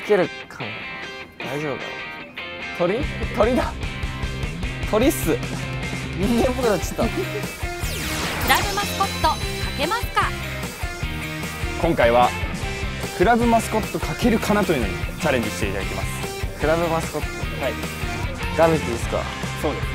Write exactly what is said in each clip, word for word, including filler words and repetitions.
けるかな。大丈夫かな。鳥鳥だ。鳥っす。人間っぽくなっちゃった。 クラブマスコットかけますか。 今回はクラブマスコットかけるかなというのにチャレンジしていただきます。 クラブマスコット。 はい。 ガミティですか。 そうです。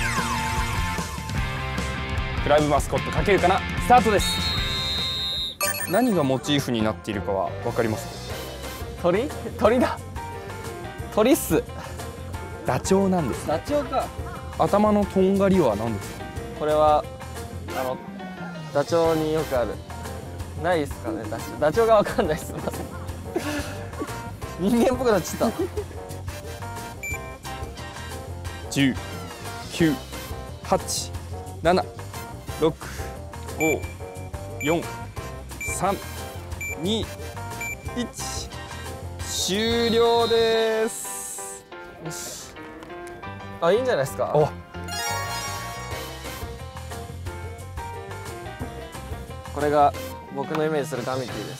クラブマスコットかけるかなスタートです。何がモチーフになっているかは分かりますか？ 鳥鳥だ。鳥っす。 ダチョウなんです。 ダチョウか。 頭のとんがりは何ですか？ これはあのダチョウによくある。ないですかね。ダチョウダチョウがわかんないっす。人間っぽくなっちゃった。 じゅう、きゅう、はち、なな、ろく、ご、よん、さん、に、いち、終了です。 よし。あ、いいんじゃないですか。 お、 これが僕のイメージするガミティです。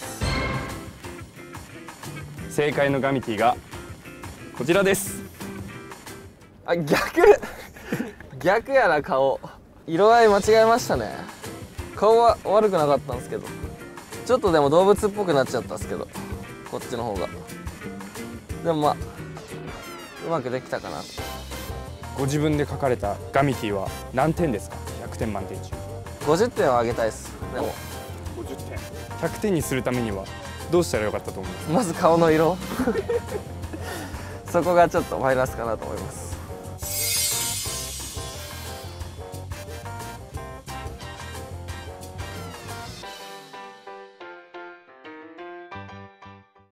正解のガミティがこちらです。 あ、逆逆やな。顔色合い間違えましたね。顔は悪くなかったんですけど、ちょっとでも動物っぽくなっちゃったんですけど、こっちの方が。でもまあうまくできたかな。 ご自分で書かれたガミティは何点ですか？ひゃくてん満点中。 ごじゅってんをあげたいです。でもごじゅってん。ひゃくてんにするためにはどうしたらよかったと思いますか？ まず顔の色そこがちょっとマイナスかなと思います。